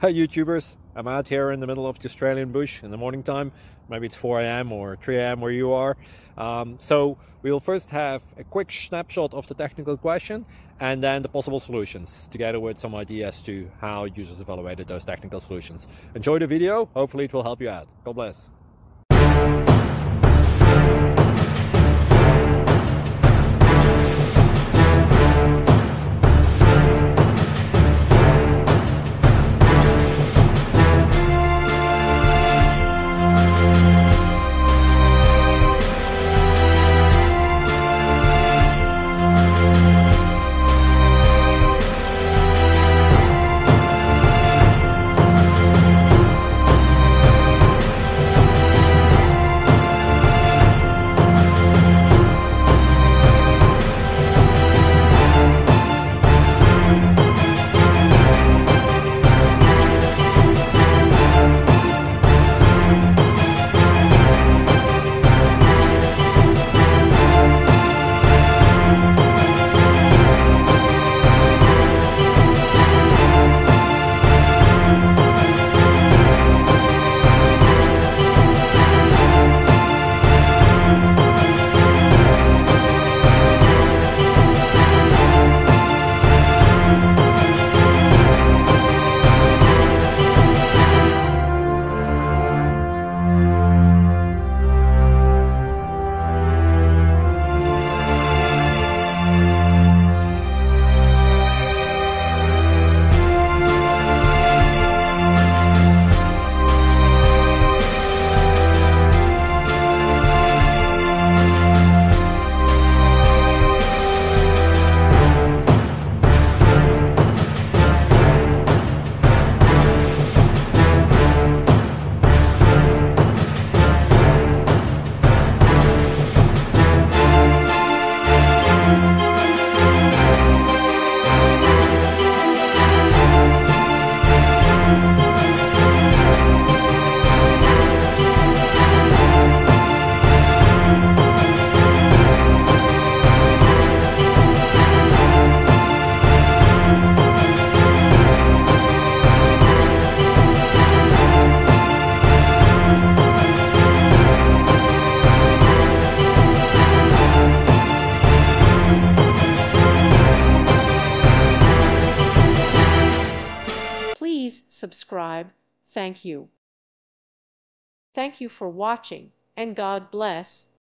YouTubers. I'm out here in the middle of the Australian bush in the morning time. Maybe it's 4 a.m. or 3 a.m. where you are. So we will first have a quick snapshot of the technical question and then the possible solutions, together with some ideas to how users evaluated those technical solutions. Enjoy the video. Hopefully it will help you out. God bless. Please subscribe. Thank you. Thank you for watching, and God bless.